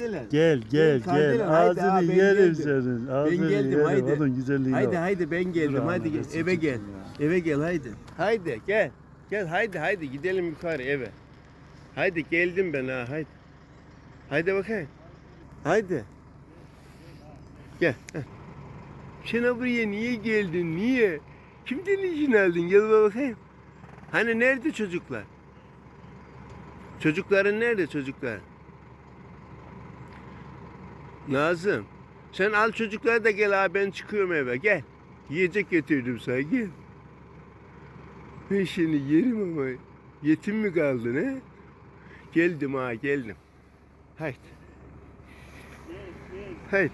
Kardelen. Gel. Kardelen, haydi, Ağzını ben yerim geldim. senin. Ağzını Ben geldim, yerim. haydi. Onun güzelliğine Haydi bak. ben geldim. Dur Hadi ana, gel. resim Eve gel. çekeyim ya. Eve gel haydi. Haydi gel. Gel haydi gidelim yukarı eve. Haydi geldim ben ha haydi. Haydi bakayım. Haydi. Gel. Heh. Sen buraya niye geldin? Niye? Kimden izin aldın? Gel bakayım. Hani nerede çocuklar? Çocukların nerede çocuklar? Nazım. Sen al çocukları da gel abi ben çıkıyorum eve gel. Yiyecek getirdim sana gel. Ben seni yerim ama yetim mi kaldın he? Geldim ha geldim. Haydi. Haydi.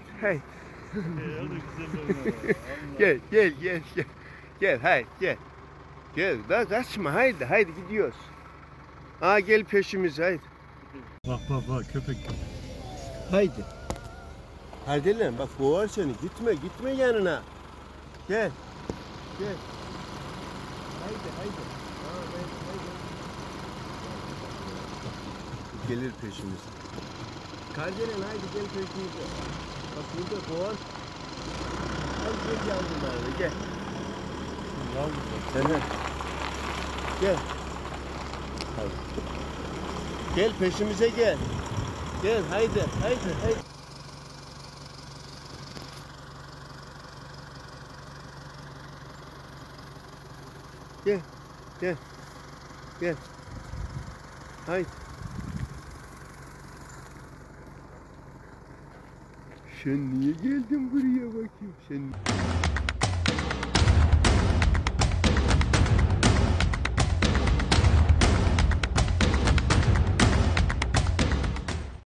Gel. Gel haydi gel. Gel daha kaçma haydi gidiyoruz. Aa gel peşimize haydi. Bak köpek. Haydi. Hadi lan bak boğar seni. Gitme yanına. Gel. Haydi. Haydi. Gelir peşimize. Kardelen haydi gel peşimize. Bak burada boğar. Hadi gel yavrularla gel. Sen gel. Haydi. Gel peşimize gel. Gel haydi. Gel. Haydi. Sen niye geldin buraya bakayım? Sen